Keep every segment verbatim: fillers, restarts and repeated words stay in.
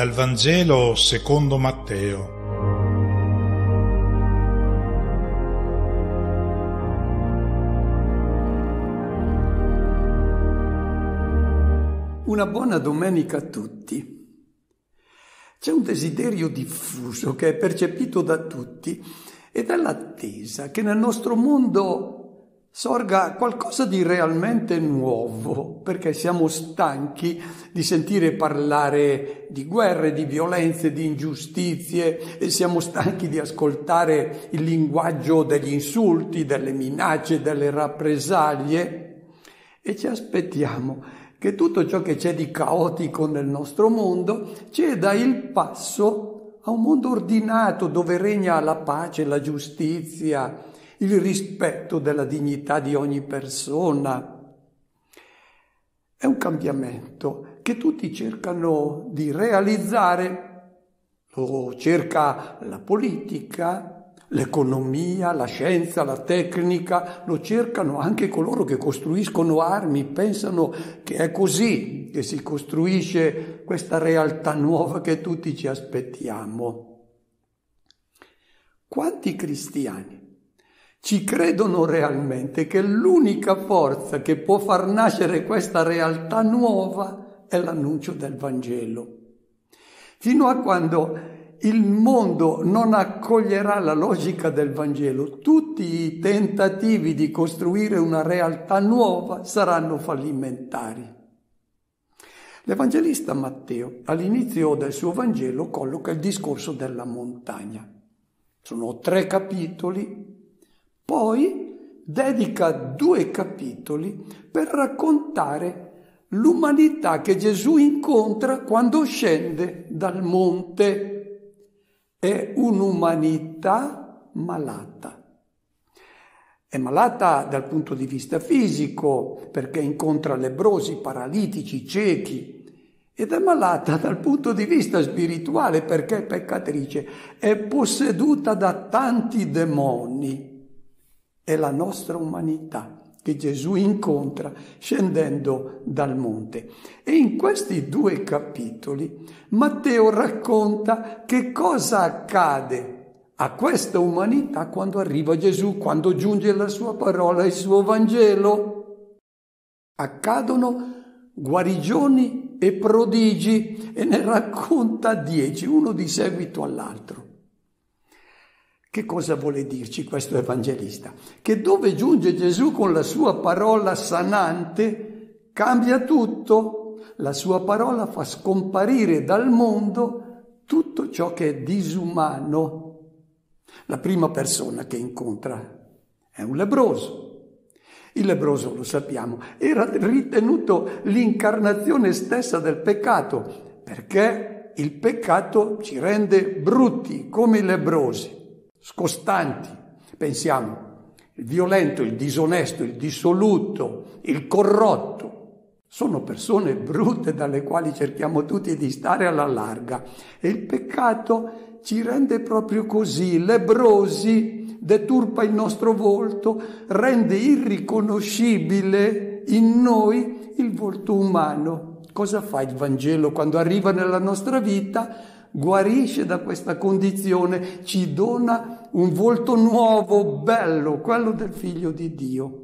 Dal Vangelo secondo Matteo. Una buona domenica a tutti. C'è un desiderio diffuso che è percepito da tutti ed è l'attesa che nel nostro mondo sorga qualcosa di realmente nuovo, perché siamo stanchi di sentire parlare di guerre, di violenze, di ingiustizie, e siamo stanchi di ascoltare il linguaggio degli insulti, delle minacce, delle rappresaglie, e ci aspettiamo che tutto ciò che c'è di caotico nel nostro mondo ceda il passo a un mondo ordinato dove regna la pace, la giustizia, il rispetto della dignità di ogni persona. È un cambiamento che tutti cercano di realizzare. Lo cerca la politica, l'economia, la scienza, la tecnica, lo cercano anche coloro che costruiscono armi, pensano che è così che si costruisce questa realtà nuova che tutti ci aspettiamo. Quanti cristiani ci credono realmente che l'unica forza che può far nascere questa realtà nuova è l'annuncio del Vangelo? Fino a quando il mondo non accoglierà la logica del Vangelo, tutti i tentativi di costruire una realtà nuova saranno fallimentari. L'Evangelista Matteo, all'inizio del suo Vangelo, colloca il discorso della montagna. Sono tre capitoli. Poi dedica due capitoli per raccontare l'umanità che Gesù incontra quando scende dal monte. È un'umanità malata. È malata dal punto di vista fisico, perché incontra lebbrosi, paralitici, ciechi, ed è malata dal punto di vista spirituale, perché è peccatrice, è posseduta da tanti demoni. È la nostra umanità che Gesù incontra scendendo dal monte. E in questi due capitoli Matteo racconta che cosa accade a questa umanità quando arriva Gesù, quando giunge la sua parola, il suo Vangelo. Accadono guarigioni e prodigi e ne racconta dieci, uno di seguito all'altro. Che cosa vuole dirci questo evangelista? Che dove giunge Gesù con la sua parola sanante cambia tutto. La sua parola fa scomparire dal mondo tutto ciò che è disumano. La prima persona che incontra è un lebbroso. Il lebbroso, lo sappiamo, era ritenuto l'incarnazione stessa del peccato, perché il peccato ci rende brutti come i lebbrosi. Scostanti, pensiamo, il violento, il disonesto, il dissoluto, il corrotto, sono persone brutte dalle quali cerchiamo tutti di stare alla larga, e il peccato ci rende proprio così, lebbrosi, deturpa il nostro volto, rende irriconoscibile in noi il volto umano. Cosa fa il Vangelo quando arriva nella nostra vita? Guarisce da questa condizione, ci dona un volto nuovo, bello, quello del Figlio di Dio.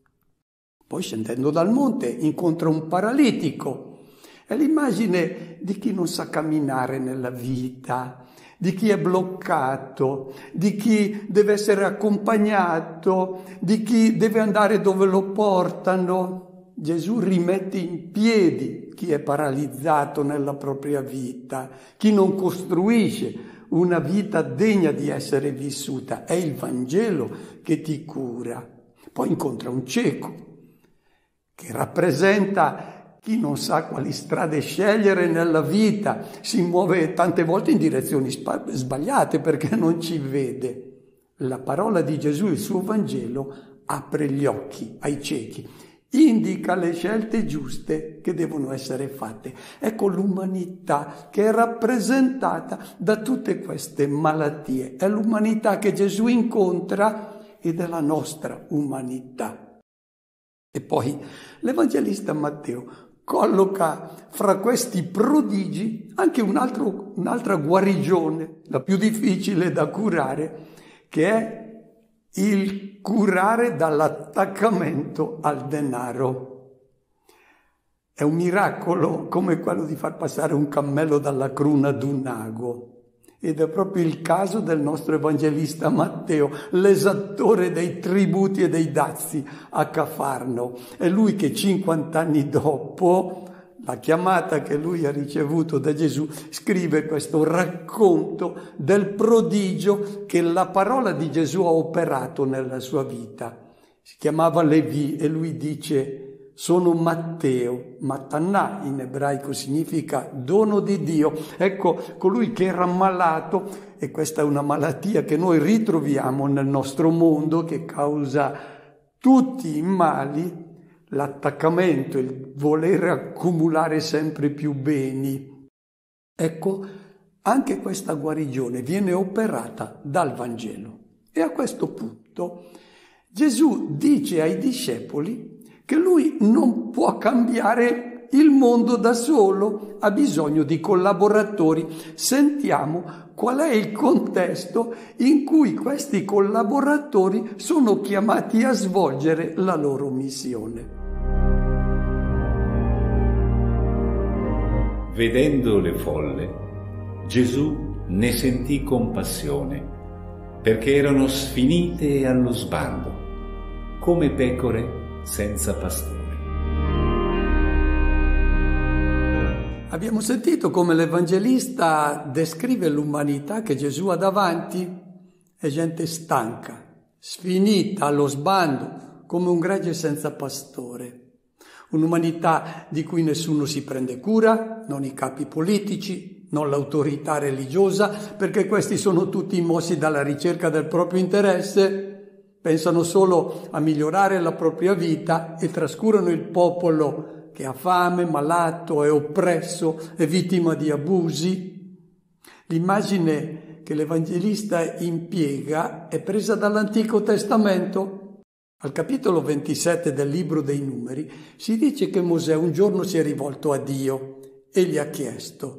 Poi scendendo dal monte incontra un paralitico. È l'immagine di chi non sa camminare nella vita, di chi è bloccato, di chi deve essere accompagnato, di chi deve andare dove lo portano. Gesù rimette in piedi chi è paralizzato nella propria vita, chi non costruisce una vita degna di essere vissuta. È il Vangelo che ti cura. Poi incontra un cieco, che rappresenta chi non sa quali strade scegliere nella vita, si muove tante volte in direzioni sbagliate perché non ci vede. La parola di Gesù, il suo Vangelo, apre gli occhi ai ciechi, indica le scelte giuste che devono essere fatte. Ecco l'umanità che è rappresentata da tutte queste malattie. È l'umanità che Gesù incontra ed è la nostra umanità. E poi l'Evangelista Matteo colloca fra questi prodigi anche un altro, un'altra guarigione, la più difficile da curare, che è il curare dall'attaccamento al denaro. È un miracolo come quello di far passare un cammello dalla cruna d'un ago. Ed è proprio il caso del nostro evangelista Matteo, l'esattore dei tributi e dei dazi a Cafarno. È lui che cinquanta anni dopo la chiamata che lui ha ricevuto da Gesù scrive questo racconto del prodigio che la parola di Gesù ha operato nella sua vita. Si chiamava Levi e lui dice: sono Matteo, Matannà in ebraico significa dono di Dio. Ecco, colui che era malato, e questa è una malattia che noi ritroviamo nel nostro mondo, che causa tutti i mali, l'attaccamento, il volere accumulare sempre più beni. Ecco, anche questa guarigione viene operata dal Vangelo. E a questo punto Gesù dice ai discepoli che lui non può cambiare il mondo da solo, ha bisogno di collaboratori. Sentiamo qual è il contesto in cui questi collaboratori sono chiamati a svolgere la loro missione. Vedendo le folle, Gesù ne sentì compassione, perché erano sfinite allo sbando, come pecore senza pastore. Abbiamo sentito come l'Evangelista descrive l'umanità che Gesù ha davanti. È gente stanca, sfinita allo sbando, come un gregge senza pastore. Un'umanità di cui nessuno si prende cura, non i capi politici, non l'autorità religiosa, perché questi sono tutti mossi dalla ricerca del proprio interesse. Pensano solo a migliorare la propria vita e trascurano il popolo che ha fame, malato, è oppresso, è vittima di abusi. L'immagine che l'Evangelista impiega è presa dall'Antico Testamento. Al capitolo ventisette del Libro dei Numeri si dice che Mosè un giorno si è rivolto a Dio e gli ha chiesto: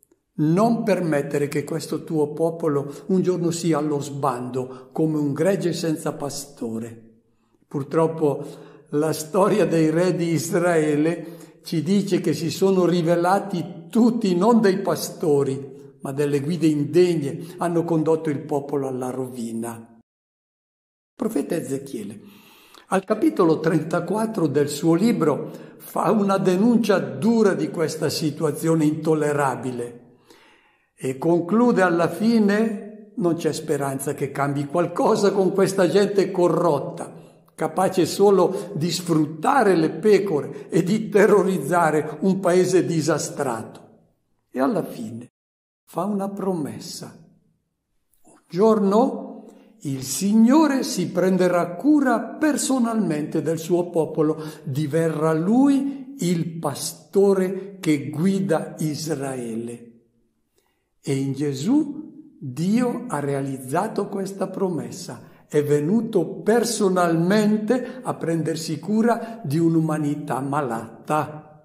non permettere che questo tuo popolo un giorno sia allo sbando come un gregge senza pastore. Purtroppo la storia dei re di Israele ci dice che si sono rivelati tutti non dei pastori, ma delle guide indegne, hanno condotto il popolo alla rovina. Il profeta Ezechiele, al capitolo trentaquattro del suo libro, fa una denuncia dura di questa situazione intollerabile. E conclude alla fine: non c'è speranza che cambi qualcosa con questa gente corrotta, capace solo di sfruttare le pecore e di terrorizzare un paese disastrato. E alla fine fa una promessa: un giorno il Signore si prenderà cura personalmente del suo popolo, diverrà Lui il pastore che guida Israele. E in Gesù Dio ha realizzato questa promessa, è venuto personalmente a prendersi cura di un'umanità malata.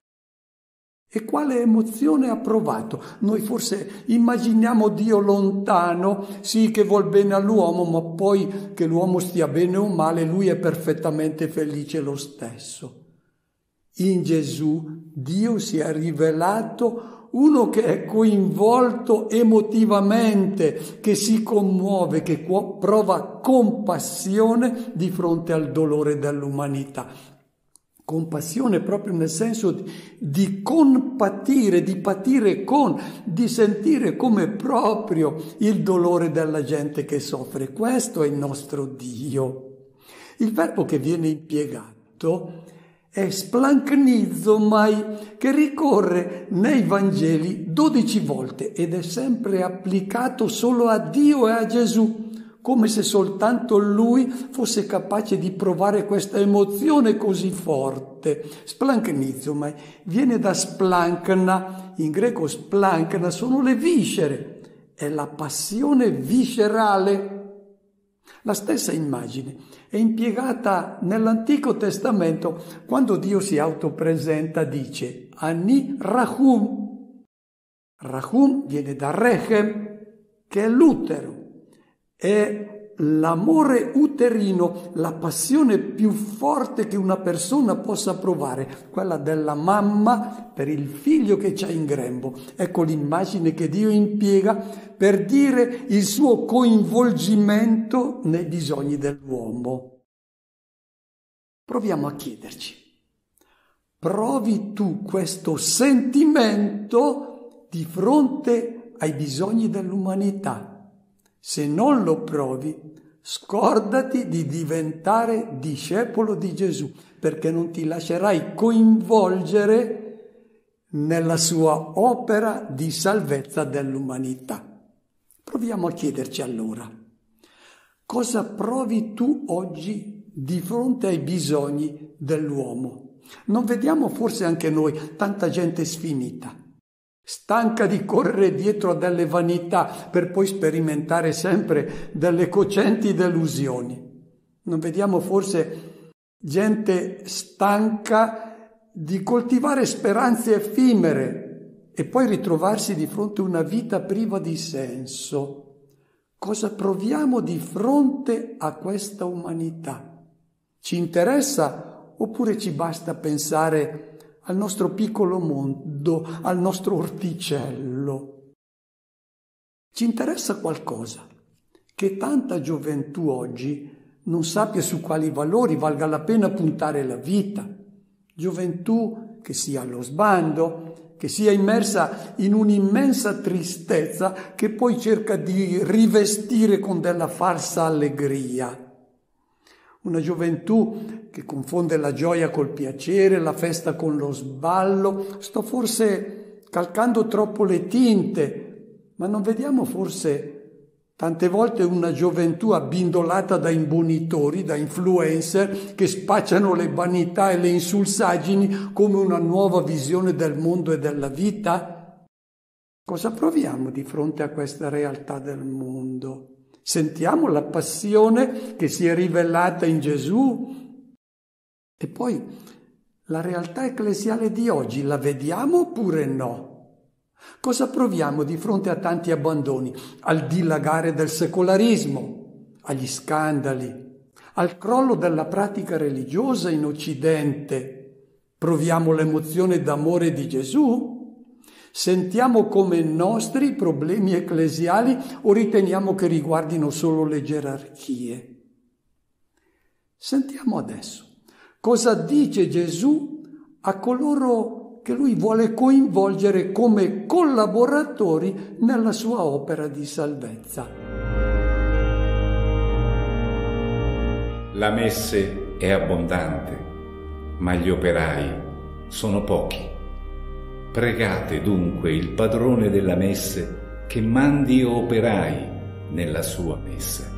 E quale emozione ha provato? Noi forse immaginiamo Dio lontano, sì che vuol bene all'uomo, ma poi che l'uomo stia bene o male, lui è perfettamente felice lo stesso. In Gesù Dio si è rivelato uno che è coinvolto emotivamente, che si commuove, che prova compassione di fronte al dolore dell'umanità. Compassione proprio nel senso di, di compatire, di patire con, di sentire come proprio il dolore della gente che soffre. Questo è il nostro Dio. Il verbo che viene impiegato è splanchnizomai, che ricorre nei Vangeli dodici volte ed è sempre applicato solo a Dio e a Gesù, come se soltanto Lui fosse capace di provare questa emozione così forte. Splanchnizomai viene da splanchna, in greco splanchna sono le viscere, è la passione viscerale. La stessa immagine è impiegata nell'Antico Testamento quando Dio si autopresenta, dice Ani Rahum. Rahum viene da Rechem, che è l'utero, è l'amore uterino, la passione più forte che una persona possa provare, quella della mamma per il figlio che c'ha in grembo. Ecco l'immagine che Dio impiega per dire il suo coinvolgimento nei bisogni dell'uomo. Proviamo a chiederci, provi tu questo sentimento di fronte ai bisogni dell'umanità? Se non lo provi, scordati di diventare discepolo di Gesù, perché non ti lascerai coinvolgere nella sua opera di salvezza dell'umanità. Proviamo a chiederci allora, cosa provi tu oggi di fronte ai bisogni dell'uomo? Non vediamo forse anche noi tanta gente sfinita, stanca di correre dietro a delle vanità per poi sperimentare sempre delle cocenti delusioni? Non vediamo forse gente stanca di coltivare speranze effimere e poi ritrovarsi di fronte a una vita priva di senso? Cosa proviamo di fronte a questa umanità? Ci interessa oppure ci basta pensare al nostro piccolo mondo, al nostro orticello? Ci interessa qualcosa, che tanta gioventù oggi non sappia su quali valori valga la pena puntare la vita. Gioventù che sia allo sbando, che sia immersa in un'immensa tristezza che poi cerca di rivestire con della falsa allegria. Una gioventù che confonde la gioia col piacere, la festa con lo sballo. Sto forse calcando troppo le tinte, ma non vediamo forse tante volte una gioventù abbindolata da imbonitori, da influencer che spacciano le vanità e le insulsaggini come una nuova visione del mondo e della vita? Cosa proviamo di fronte a questa realtà del mondo? Sentiamo la passione che si è rivelata in Gesù? E poi la realtà ecclesiale di oggi la vediamo oppure no? Cosa proviamo di fronte a tanti abbandoni, al dilagare del secolarismo, agli scandali, al crollo della pratica religiosa in Occidente? Proviamo l'emozione d'amore di Gesù? Sentiamo come nostri problemi ecclesiali o riteniamo che riguardino solo le gerarchie? Sentiamo adesso cosa dice Gesù a coloro che lui vuole coinvolgere come collaboratori nella sua opera di salvezza. La messe è abbondante, ma gli operai sono pochi. Pregate dunque il padrone della messe che mandi operai nella sua messe.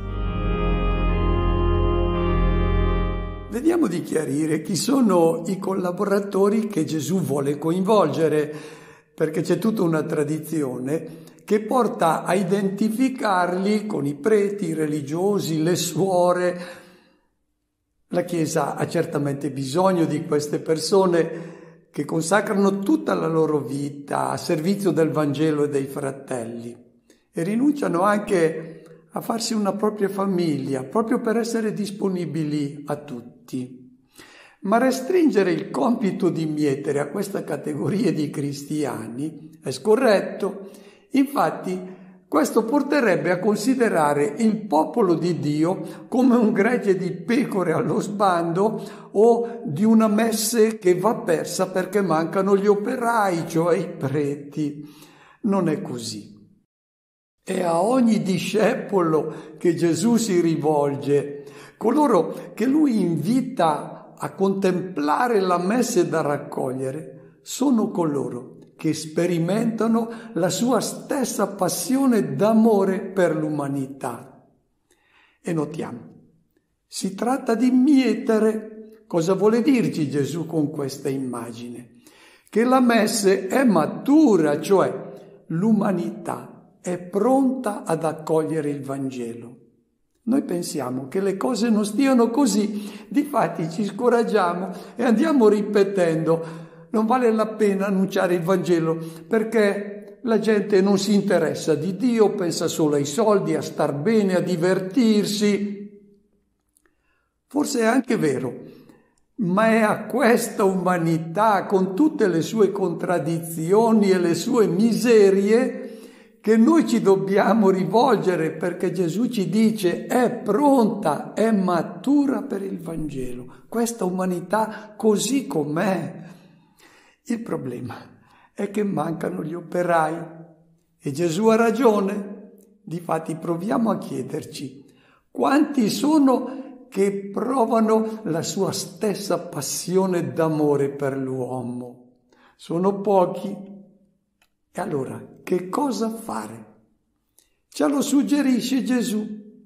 Vediamo di chiarire chi sono i collaboratori che Gesù vuole coinvolgere, perché c'è tutta una tradizione che porta a identificarli con i preti, i religiosi, le suore. La Chiesa ha certamente bisogno di queste persone che consacrano tutta la loro vita a servizio del Vangelo e dei fratelli e rinunciano anche a farsi una propria famiglia, proprio per essere disponibili a tutti. Ma restringere il compito di mietere a questa categoria di cristiani è scorretto. Infatti, questo porterebbe a considerare il popolo di Dio come un gregge di pecore allo sbando o di una messe che va persa perché mancano gli operai, cioè i preti. Non è così. È a ogni discepolo che Gesù si rivolge, coloro che lui invita a contemplare la messe da raccogliere sono coloro che sperimentano la sua stessa passione d'amore per l'umanità. E notiamo, si tratta di mietere. Cosa vuole dirci Gesù con questa immagine? Che la messe è matura, cioè l'umanità è pronta ad accogliere il Vangelo. Noi pensiamo che le cose non stiano così, difatti ci scoraggiamo e andiamo ripetendo: non vale la pena annunciare il Vangelo perché la gente non si interessa di Dio, pensa solo ai soldi, a star bene, a divertirsi. Forse è anche vero, ma è a questa umanità, con tutte le sue contraddizioni e le sue miserie, che noi ci dobbiamo rivolgere, perché Gesù ci dice: è pronta, è matura per il Vangelo, questa umanità così com'è. Il problema è che mancano gli operai e Gesù ha ragione. Difatti proviamo a chiederci: quanti sono che provano la sua stessa passione d'amore per l'uomo? Sono pochi. E allora, che cosa fare? Ce lo suggerisce Gesù.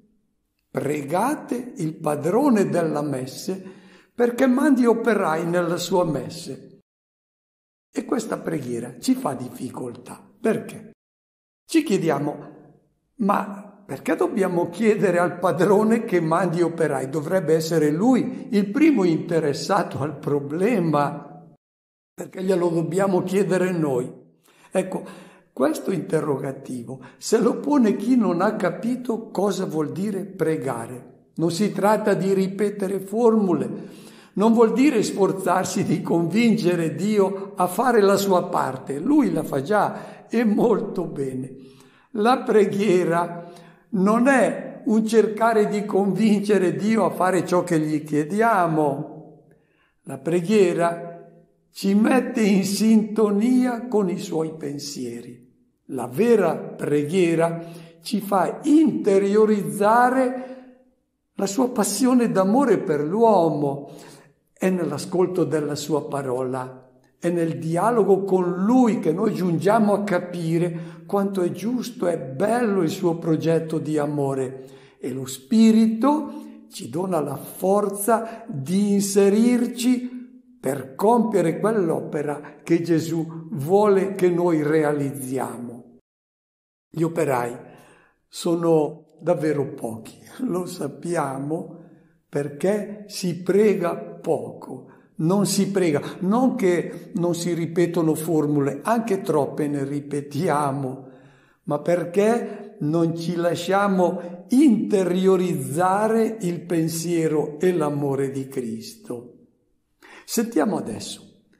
Pregate il padrone della messe perché mandi operai nella sua messe. E questa preghiera ci fa difficoltà. Perché? Ci chiediamo: ma perché dobbiamo chiedere al padrone che mandi operai? Dovrebbe essere lui il primo interessato al problema. Perché glielo dobbiamo chiedere noi? Ecco, questo interrogativo se lo pone chi non ha capito cosa vuol dire pregare. Non si tratta di ripetere formule, non vuol dire sforzarsi di convincere Dio a fare la sua parte. Lui la fa già e molto bene. La preghiera non è un cercare di convincere Dio a fare ciò che gli chiediamo. La preghiera ci mette in sintonia con i suoi pensieri. La vera preghiera ci fa interiorizzare la sua passione d'amore per l'uomo. È nell'ascolto della sua parola, è nel dialogo con lui che noi giungiamo a capire quanto è giusto e bello il suo progetto di amore. E lo Spirito ci dona la forza di inserirci per compiere quell'opera che Gesù vuole che noi realizziamo. Gli operai sono davvero pochi, lo sappiamo, perché si prega poco, non si prega, non che non si ripetono formule, anche troppe ne ripetiamo, ma perché non ci lasciamo interiorizzare il pensiero e l'amore di Cristo. Sentiamo adesso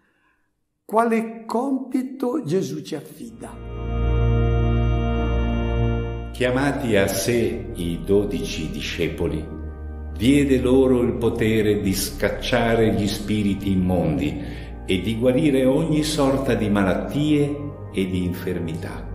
quale compito Gesù ci affida. Chiamati a sé i dodici discepoli, diede loro il potere di scacciare gli spiriti immondi e di guarire ogni sorta di malattie e di infermità.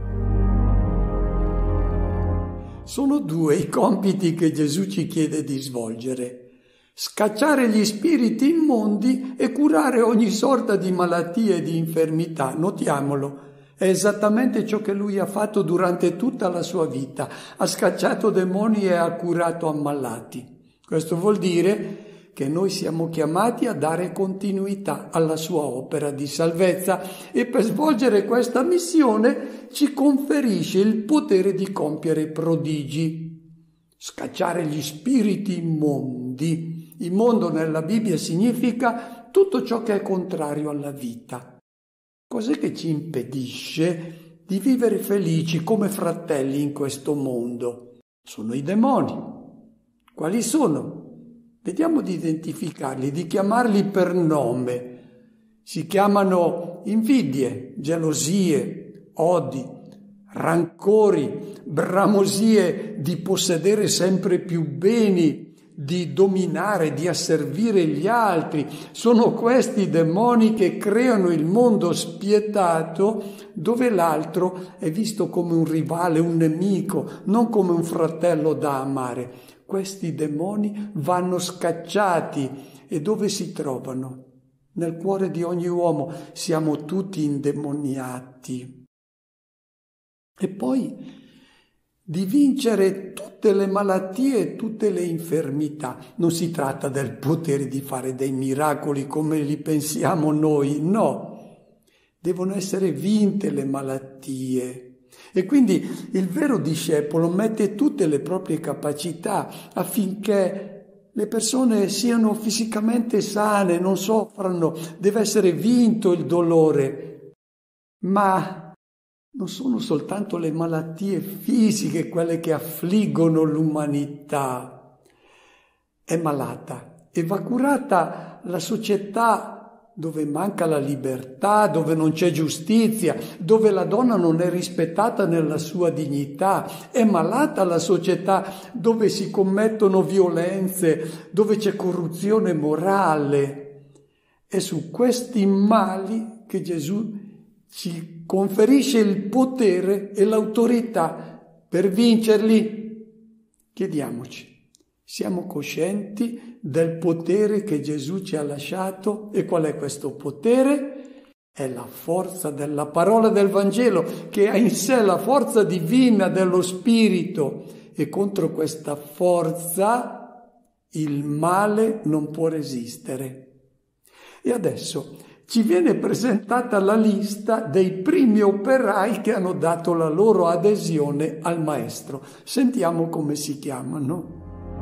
Sono due i compiti che Gesù ci chiede di svolgere: scacciare gli spiriti immondi e curare ogni sorta di malattie e di infermità. Notiamolo, è esattamente ciò che lui ha fatto durante tutta la sua vita. Ha scacciato demoni e ha curato ammalati. Questo vuol dire che noi siamo chiamati a dare continuità alla sua opera di salvezza e per svolgere questa missione ci conferisce il potere di compiere prodigi. Scacciare gli spiriti immondi. Immondo nella Bibbia significa tutto ciò che è contrario alla vita. Cos'è che ci impedisce di vivere felici come fratelli in questo mondo? Sono i demoni. Quali sono? Vediamo di identificarli, di chiamarli per nome. Si chiamano invidie, gelosie, odi, rancori, bramosie di possedere sempre più beni, di dominare, di asservire gli altri. Sono questi demoni che creano il mondo spietato dove l'altro è visto come un rivale, un nemico, non come un fratello da amare. Questi demoni vanno scacciati e dove si trovano? Nel cuore di ogni uomo. Siamo tutti indemoniati. E poi di vincere tutte le malattie e tutte le infermità. Non si tratta del potere di fare dei miracoli come li pensiamo noi, no. Devono essere vinte le malattie, E quindi il vero discepolo mette tutte le proprie capacità affinché le persone siano fisicamente sane, non soffrano, deve essere vinto il dolore. Ma non sono soltanto le malattie fisiche quelle che affliggono l'umanità. È malata e va curata la società dove manca la libertà, dove non c'è giustizia, dove la donna non è rispettata nella sua dignità. È malata la società dove si commettono violenze, dove c'è corruzione morale. È su questi mali che Gesù ci conferisce il potere e l'autorità per vincerli. Chiediamoci. Siamo coscienti del potere che Gesù ci ha lasciato e qual è questo potere? È la forza della parola del Vangelo che ha in sé la forza divina dello Spirito e contro questa forza il male non può resistere. E adesso ci viene presentata la lista dei primi operai che hanno dato la loro adesione al Maestro. Sentiamo come si chiamano.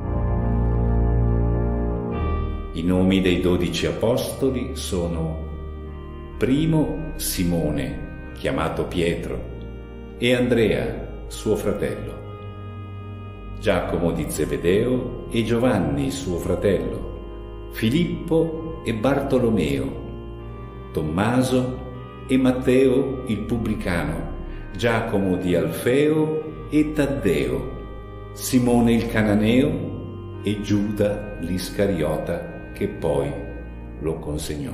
I nomi dei dodici apostoli sono: primo Simone, chiamato Pietro, e Andrea, suo fratello, Giacomo di Zebedeo e Giovanni, suo fratello, Filippo e Bartolomeo, Tommaso e Matteo il pubblicano, Giacomo di Alfeo e Taddeo, Simone il cananeo e Giuda l'Iscariota, che poi lo consegnò.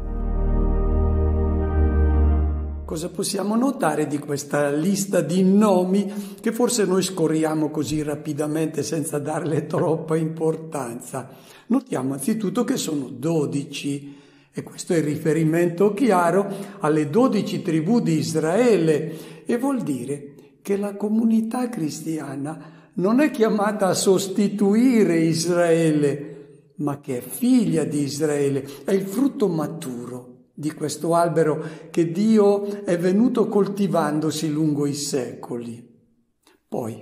Cosa possiamo notare di questa lista di nomi che forse noi scorriamo così rapidamente senza darle troppa importanza? Notiamo anzitutto che sono dodici e questo è il riferimento chiaro alle dodici tribù di Israele e vuol dire che la comunità cristiana non è chiamata a sostituire Israele, ma che è figlia di Israele, è il frutto maturo di questo albero che Dio è venuto coltivandosi lungo i secoli. Poi,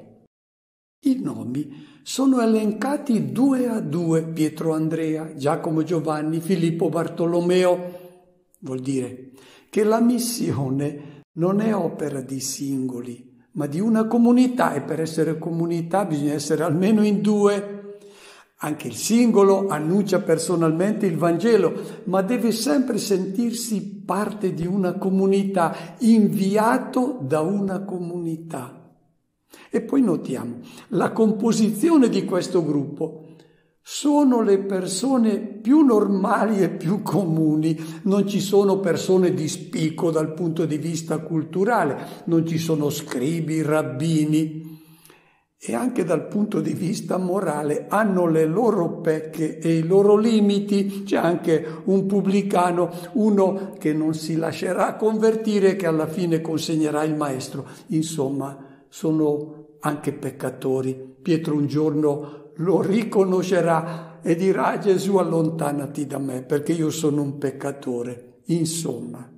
i nomi sono elencati due a due: Pietro, Andrea, Giacomo, Giovanni, Filippo, Bartolomeo. Vuol dire che la missione non è opera di singoli, ma di una comunità, e per essere comunità bisogna essere almeno in due. Anche il singolo annuncia personalmente il Vangelo, ma deve sempre sentirsi parte di una comunità, inviato da una comunità. E poi notiamo la composizione di questo gruppo. Sono le persone più normali e più comuni, non ci sono persone di spicco dal punto di vista culturale, non ci sono scribi, rabbini. E anche dal punto di vista morale hanno le loro pecche e i loro limiti. C'è anche un pubblicano, uno che non si lascerà convertire e che alla fine consegnerà il Maestro. Insomma, sono anche peccatori. Pietro un giorno lo riconoscerà e dirà: Gesù, allontanati da me perché io sono un peccatore. Insomma,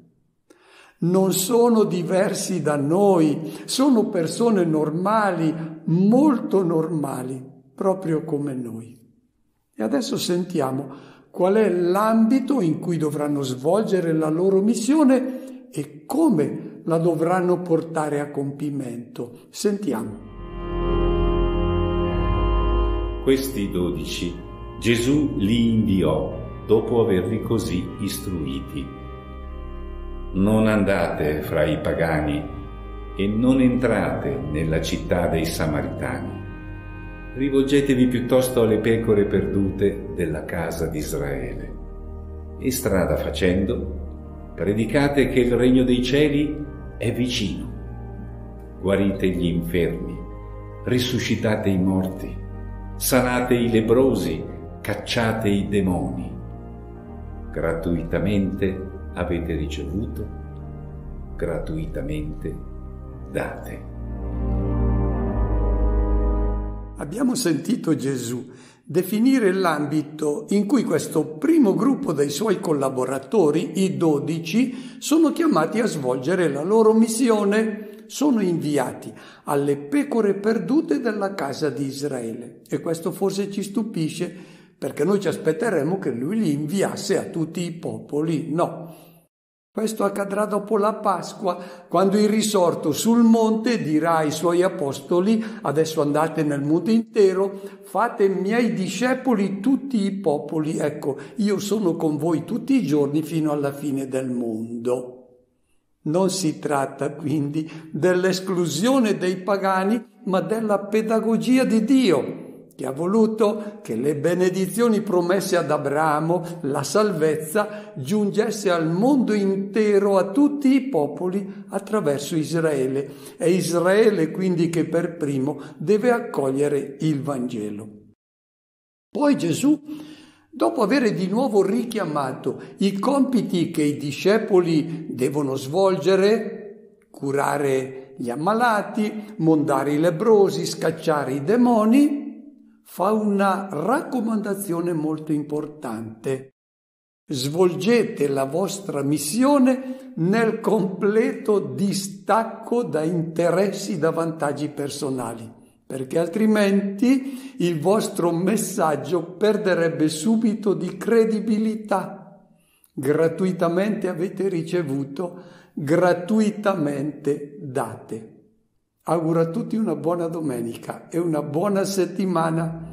non sono diversi da noi, sono persone normali, molto normali, proprio come noi. E adesso sentiamo qual è l'ambito in cui dovranno svolgere la loro missione e come la dovranno portare a compimento. Sentiamo. Questi dodici Gesù li inviò dopo averli così istruiti. Non andate fra i pagani e non entrate nella città dei Samaritani. Rivolgetevi piuttosto alle pecore perdute della casa di Israele. E strada facendo, predicate che il regno dei cieli è vicino. Guarite gli infermi, risuscitate i morti, sanate i lebbrosi, cacciate i demoni. Gratuitamente avete ricevuto, gratuitamente date. Abbiamo sentito Gesù definire l'ambito in cui questo primo gruppo dei suoi collaboratori, i dodici, sono chiamati a svolgere la loro missione. sono inviati alle pecore perdute della casa di Israele. E questo forse ci stupisce, perché noi ci aspetteremmo che lui li inviasse a tutti i popoli. No. Questo accadrà dopo la Pasqua, quando il risorto sul monte dirà ai suoi apostoli: adesso andate nel mondo intero, fate miei discepoli tutti i popoli, ecco, io sono con voi tutti i giorni fino alla fine del mondo. Non si tratta quindi dell'esclusione dei pagani, ma della pedagogia di Dio, che ha voluto che le benedizioni promesse ad Abramo, la salvezza, giungesse al mondo intero, a tutti i popoli, attraverso Israele. È Israele quindi che per primo deve accogliere il Vangelo. Poi Gesù, dopo aver di nuovo richiamato i compiti che i discepoli devono svolgere, curare gli ammalati, mondare i lebbrosi, scacciare i demoni, fa una raccomandazione molto importante. Svolgete la vostra missione nel completo distacco da interessi, da vantaggi personali, perché altrimenti il vostro messaggio perderebbe subito di credibilità. Gratuitamente avete ricevuto, gratuitamente date. Auguro a tutti una buona domenica e una buona settimana.